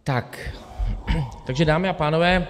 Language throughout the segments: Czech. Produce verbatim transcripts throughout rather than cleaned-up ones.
Tak, takže dámy a pánové,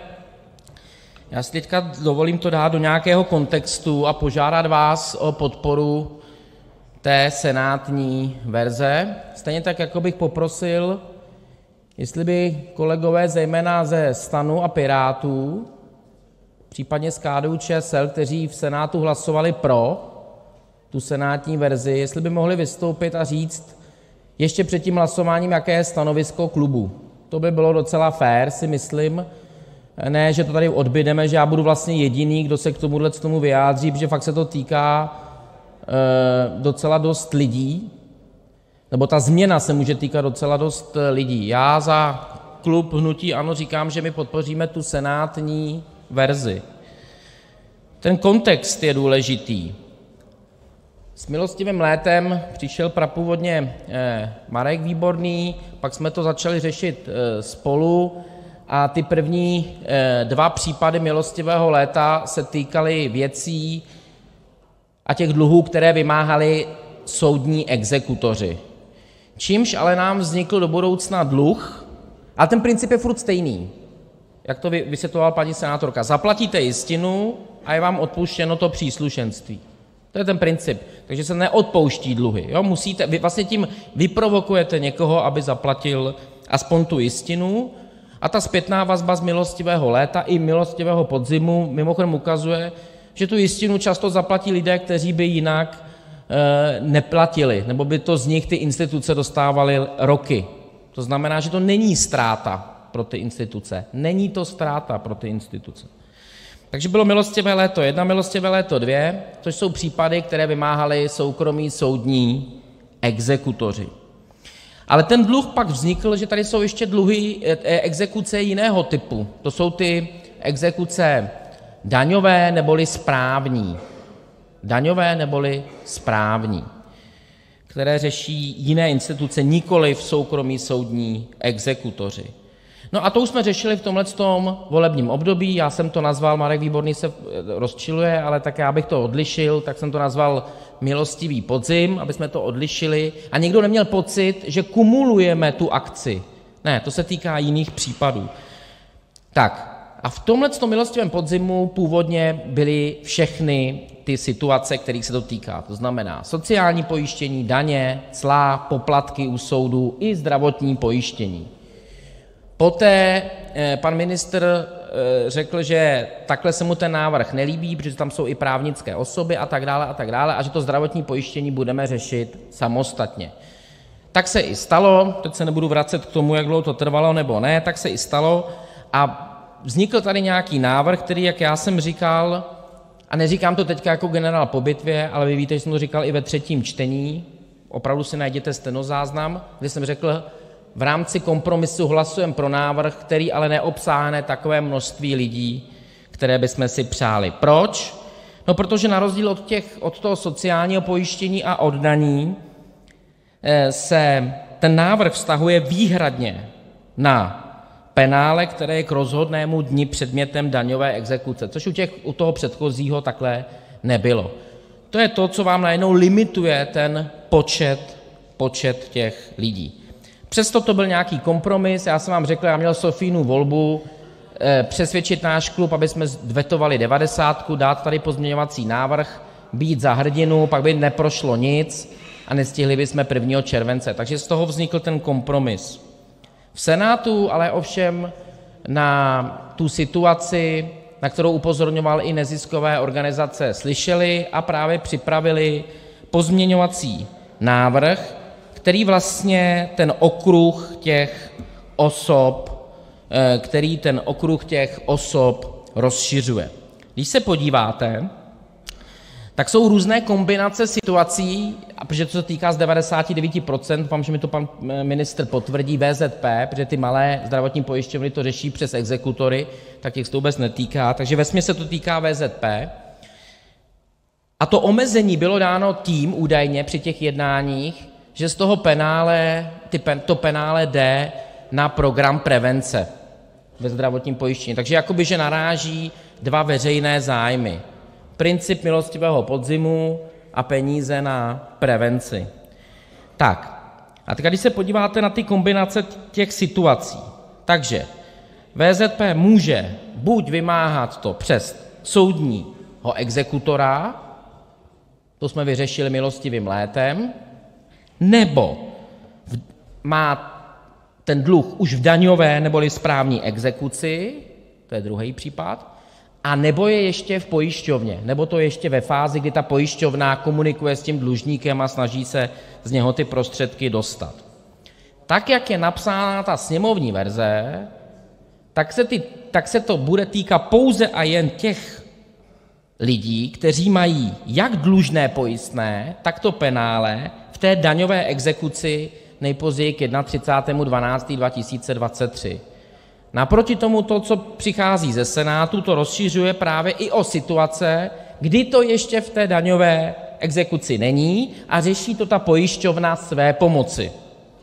já si teďka dovolím to dát do nějakého kontextu a požádat vás o podporu té senátní verze. Stejně tak, jako bych poprosil, jestli by kolegové zejména ze STANu a Pirátů, případně z K D U Č S L, kteří v Senátu hlasovali pro tu senátní verzi, jestli by mohli vystoupit a říct ještě před tím hlasováním, jaké je stanovisko klubu. To by bylo docela fér, si myslím. Ne, že to tady odbydeme, že já budu vlastně jediný, kdo se k tomuhle tomu vyjádří, protože fakt se to týká e, docela dost lidí, nebo ta změna se může týkat docela dost lidí. Já za klub hnutí ANO říkám, že my podpoříme tu senátní verzi. Ten kontext je důležitý. S milostivým létem přišel prapůvodně Marek Výborný, pak jsme to začali řešit spolu a ty první dva případy milostivého léta se týkaly věcí a těch dluhů, které vymáhali soudní exekutoři. Čímž ale nám vznikl do budoucna dluh, a ten princip je furt stejný, jak to vysvětlovala paní senátorka. Zaplatíte jistinu a je vám odpuštěno to příslušenství. To je ten princip. Takže se neodpouští dluhy. Jo? Musíte, vy vlastně tím vyprovokujete někoho, aby zaplatil aspoň tu jistinu, a ta zpětná vazba z milostivého léta i milostivého podzimu mimochodem ukazuje, že tu jistinu často zaplatí lidé, kteří by jinak e, neplatili, nebo by to z nich ty instituce dostávaly roky. To znamená, že to není ztráta pro ty instituce. Není to ztráta pro ty instituce. Takže bylo milostivé léto jedna, milostivé léto dvě, což jsou případy, které vymáhali soukromí soudní exekutoři. Ale ten dluh pak vznikl, že tady jsou ještě dluhy, exekuce jiného typu. To jsou ty exekuce daňové neboli správní. Daňové neboli správní, které řeší jiné instituce, nikoliv soukromí soudní exekutoři. No a to už jsme řešili v tomhletom volebním období, já jsem to nazval, Marek Výborný se rozčiluje, ale tak já bych to odlišil, tak jsem to nazval milostivý podzim, aby jsme to odlišili a někdo neměl pocit, že kumulujeme tu akci. Ne, to se týká jiných případů. Tak a v tomhletom milostivém podzimu původně byly všechny ty situace, kterých se to týká. To znamená sociální pojištění, daně, cla, poplatky u soudu i zdravotní pojištění. Poté pan ministr řekl, že takhle se mu ten návrh nelíbí, protože tam jsou i právnické osoby a tak dále a tak dále a že to zdravotní pojištění budeme řešit samostatně. Tak se i stalo, teď se nebudu vracet k tomu, jak dlouho to trvalo nebo ne, tak se i stalo a vznikl tady nějaký návrh, který, jak já jsem říkal, a neříkám to teď jako generál po bitvě, ale vy víte, že jsem to říkal i ve třetím čtení, opravdu si najděte stenozáznam, kde jsem řekl, v rámci kompromisu hlasujeme pro návrh, který ale neobsáhne takové množství lidí, které bychom si přáli. Proč? No protože na rozdíl od, těch, od toho sociálního pojištění a od daní se ten návrh vztahuje výhradně na penále, které je k rozhodnému dni předmětem daňové exekuce, což u, těch, u toho předchozího takhle nebylo. To je to, co vám najednou limituje ten počet, počet těch lidí. Přesto to byl nějaký kompromis, já jsem vám řekl, já měl Sofínu volbu eh, přesvědčit náš klub, aby jsme vetovali devadesátku, dát tady pozměňovací návrh, být za hrdinu, pak by neprošlo nic a nestihli bychom prvního července. Takže z toho vznikl ten kompromis. V Senátu ale ovšem na tu situaci, na kterou upozorňoval i neziskové organizace, slyšeli a právě připravili pozměňovací návrh, který vlastně ten okruh těch osob, který ten okruh těch osob rozšiřuje. Když se podíváte, tak jsou různé kombinace situací, a protože to se týká z devadesát devět procent, doufám, že mi to pan ministr potvrdí, V Z P, protože ty malé zdravotní pojišťovny to řeší přes exekutory, tak těch se to vůbec netýká, takže vesměs se to týká V Z P. A to omezení bylo dáno tím údajně při těch jednáních, že z toho penále, ty, to penále jde na program prevence ve zdravotním pojištění. Takže jakoby, že naráží dva veřejné zájmy. Princip milostivého podzimu a peníze na prevenci. Tak, a teď když se podíváte na ty kombinace těch situací, Takže V Z P může buď vymáhat to přes soudního exekutora, to jsme vyřešili milostivým létem, nebo má ten dluh už v daňové neboli správní exekuci, to je druhý případ, a nebo je ještě v pojišťovně, nebo to je ještě ve fázi, kdy ta pojišťovna komunikuje s tím dlužníkem a snaží se z něho ty prostředky dostat. Tak, jak je napsána ta sněmovní verze, tak se, ty, tak se to bude týkat pouze a jen těch lidí, kteří mají jak dlužné pojistné, tak to penále v té daňové exekuci nejpozději k třicátému prvnímu dvanáctému dva tisíce dvacet tři. Naproti tomu to, co přichází ze Senátu, to rozšiřuje právě i o situace, kdy to ještě v té daňové exekuci není a řeší to ta pojišťovna své pomoci.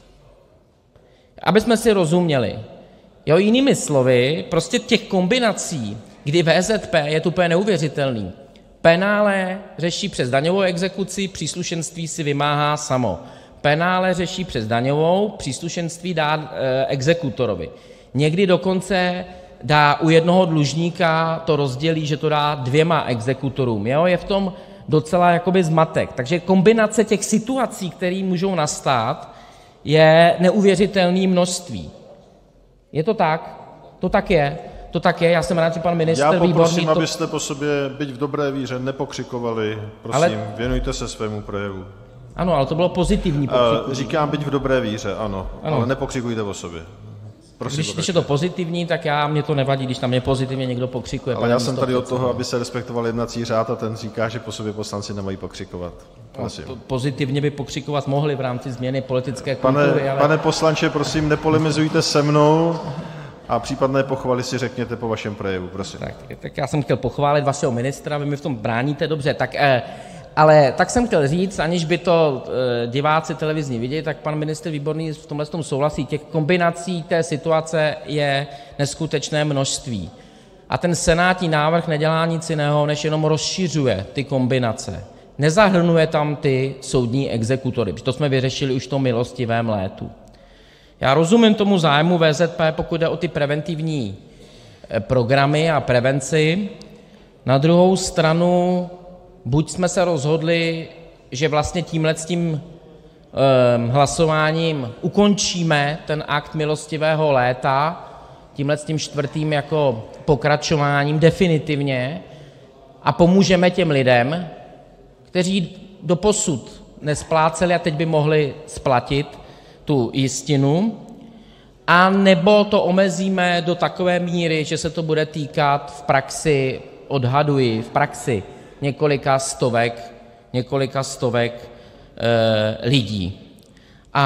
Aby jsme si rozuměli. Jo, jinými slovy, prostě těch kombinací, kdy V Z P je to úplně neuvěřitelný. Penále řeší přes daňovou exekuci, příslušenství si vymáhá samo. Penále řeší přes daňovou, příslušenství dá e, exekutorovi. Někdy dokonce dá u jednoho dlužníka, to rozdělí, že to dá dvěma exekutorům. Jo? Je v tom docela jakoby zmatek. Takže kombinace těch situací, které můžou nastat, je neuvěřitelné množství. Je to tak? To tak je. To tak je. Já jsem rád, že pan ministr Výborný... Já poprosím, Výborný to... abyste po sobě, byť v dobré víře, nepokřikovali. Prosím, ale... věnujte se svému projevu. Ano, ale to bylo pozitivní pokřiku. Uh, říkám, byť v dobré víře, ano, ano. Ale nepokřikujte o sobě. Prosím, když, když je to pozitivní, tak já, mě to nevadí, když tam je pozitivně někdo pokřikuje. Ale já jsem tady od toho, aby se respektoval jednací řád a ten říká, že po sobě poslanci nemají pokřikovat. Prosím. No, pozitivně by pokřikovat mohli v rámci změny politické pane, kultury. Ale... Pane poslanče, prosím, nepolemizujte se mnou a případné pochvaly si řekněte po vašem projevu, prosím. Tak, tak já jsem chtěl pochválit vašeho ministra, vy mi v tom bráníte dobře, tak... Eh, Ale tak jsem chtěl říct, aniž by to diváci televizní viděli, tak pan ministr Výborný v tomhle tom souhlasí. Těch kombinací té situace je neskutečné množství. A ten senátní návrh nedělá nic jiného, než jenom rozšiřuje ty kombinace. Nezahrnuje tam ty soudní exekutory, protože to jsme vyřešili už v tom milostivém létu. Já rozumím tomu zájmu V Z P, pokud jde o ty preventivní programy a prevenci. Na druhou stranu buď jsme se rozhodli, že vlastně tímhletím um, hlasováním ukončíme ten akt milostivého léta, tímhletím čtvrtým jako pokračováním definitivně a pomůžeme těm lidem, kteří doposud nespláceli a teď by mohli splatit tu jistinu, a nebo to omezíme do takové míry, že se to bude týkat v praxi, odhaduji, v praxi několika stovek, několika stovek e, lidí. A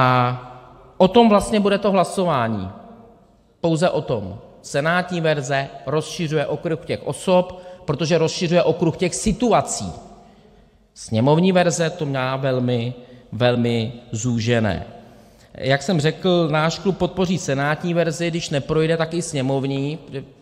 o tom vlastně bude to hlasování. Pouze o tom. Senátní verze rozšiřuje okruh těch osob, protože rozšiřuje okruh těch situací. Sněmovní verze to má velmi, velmi zúžené. Jak jsem řekl, náš klub podpoří senátní verzi, když neprojde, tak i sněmovní.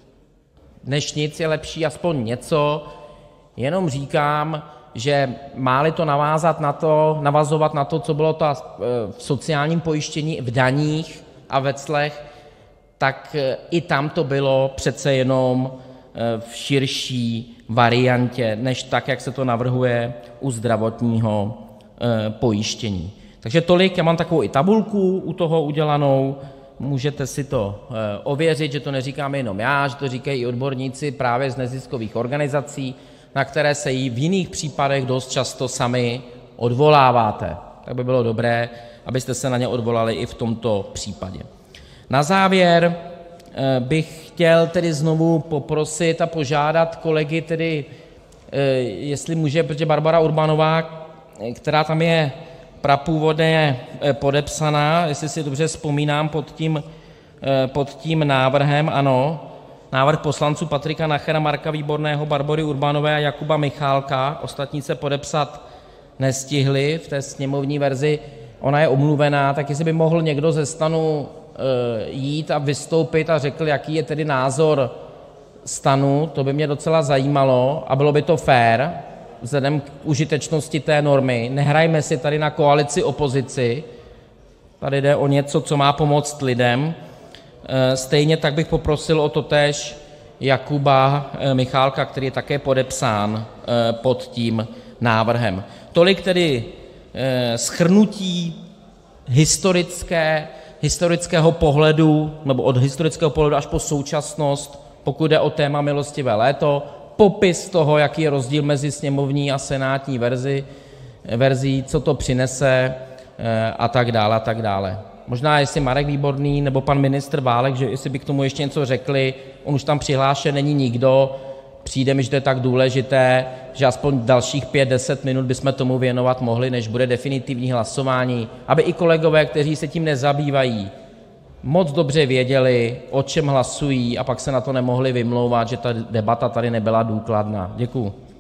Než nic je lepší aspoň něco. Jenom říkám, že má-li to navázat na to, navazovat na to, co bylo to v sociálním pojištění, v daních a ve clech, tak i tam to bylo přece jenom v širší variantě, než tak, jak se to navrhuje u zdravotního pojištění. Takže tolik, já mám takovou i tabulku u toho udělanou, můžete si to ověřit, že to neříkám jenom já, že to říkají i odborníci právě z neziskových organizací, na které se jí v jiných případech dost často sami odvoláváte. Tak by bylo dobré, abyste se na ně odvolali i v tomto případě. Na závěr bych chtěl tedy znovu poprosit a požádat kolegy, tedy jestli může, protože Barbora Urbanová, která tam je prapůvodně podepsaná, jestli si dobře vzpomínám, pod tím, pod tím návrhem, ano, návrh poslanců Patrika Nachera, Marka Výborného, Barbory Urbanové a Jakuba Michálka, ostatní se podepsat nestihli v té sněmovní verzi, ona je omluvená, tak jestli by mohl někdo ze STANu jít a vystoupit a řekl, jaký je tedy názor STANu, to by mě docela zajímalo a bylo by to fér vzhledem k užitečnosti té normy. Nehrajme si tady na koalici opozici, tady jde o něco, co má pomoct lidem, Stejně tak bych poprosil o totéž Jakuba Michálka, který je také podepsán pod tím návrhem. Tolik tedy shrnutí historické, historického pohledu, nebo od historického pohledu až po současnost, pokud jde o téma milostivé léto, popis toho, jaký je rozdíl mezi sněmovní a senátní verzi, verzí, co to přinese a tak dále a tak dále. Možná jestli Marek Výborný nebo pan ministr Válek, že jestli by k tomu ještě něco řekli, on už tam přihlášen není nikdo, přijde mi, že to je tak důležité, že aspoň dalších pět, deset minut bychom tomu věnovat mohli, než bude definitivní hlasování, aby i kolegové, kteří se tím nezabývají, moc dobře věděli, o čem hlasují, a pak se na to nemohli vymlouvat, že ta debata tady nebyla důkladná. Děkuju.